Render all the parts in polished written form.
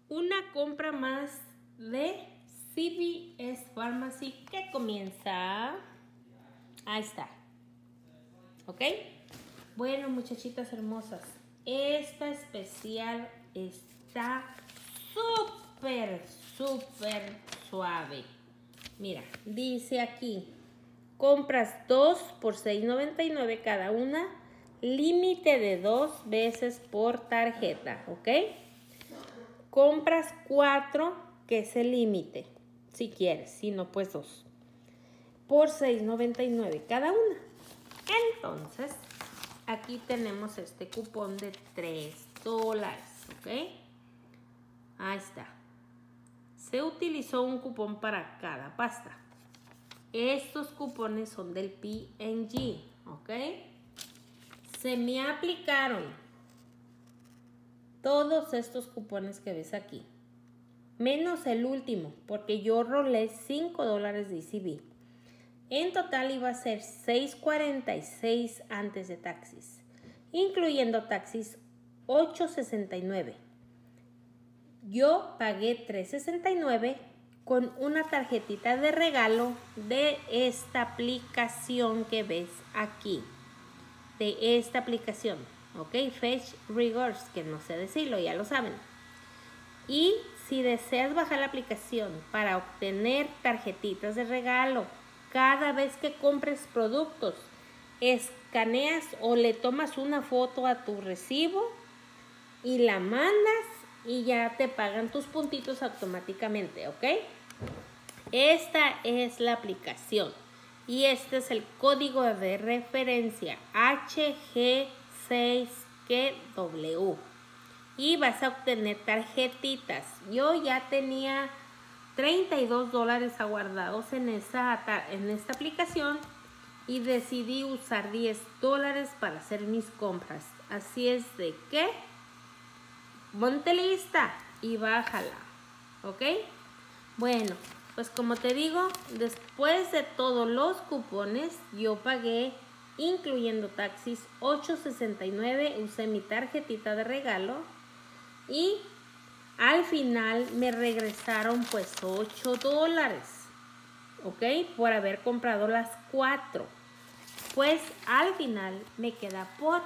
una compra más de CVS Pharmacy que comienza. Ahí está. ¿Ok? Bueno, muchachitas hermosas, esta especial está súper suave. Mira, dice aquí, compras 2 por $6.99 cada una, límite de 2 veces por tarjeta, ¿ok? Compras 4, que es el límite, si quieres, si no, pues 2, por $6.99 cada una. Entonces, aquí tenemos este cupón de $3, ¿ok? Ahí está. Se utilizó un cupón para cada pasta. Estos cupones son del P&G, ¿ok? Se me aplicaron todos estos cupones que ves aquí, menos el último, porque yo rolé $5 de ECB. En total iba a ser $6.46 antes de taxis, incluyendo taxis $8.69. Yo pagué $3.69 con una tarjetita de regalo de esta aplicación que ves aquí. De esta aplicación, ¿ok? Fetch Rewards, que no sé decirlo, ya lo saben. Y si deseas bajar la aplicación para obtener tarjetitas de regalo, cada vez que compres productos, escaneas o le tomas una foto a tu recibo y la mandas y ya te pagan tus puntitos automáticamente, ¿ok? Esta es la aplicación y este es el código de referencia HG6KW y vas a obtener tarjetitas. Yo ya tenía $32 aguardados en esta aplicación y decidí usar $10 para hacer mis compras. Así es de que ponte lista y bájala, ¿ok? Bueno, pues como te digo, después de todos los cupones, yo pagué, incluyendo taxis, $8.69, usé mi tarjetita de regalo y al final me regresaron pues $8, ¿ok? Por haber comprado las 4. Pues al final me queda por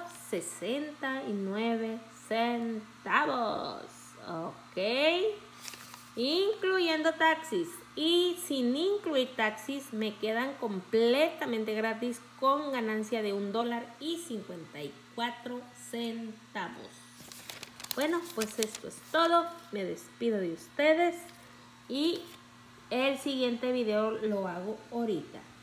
69 centavos, ¿ok? Incluyendo taxis. Y sin incluir taxis me quedan completamente gratis con ganancia de $1.54. Bueno, pues esto es todo. Me despido de ustedes y el siguiente video lo hago ahorita.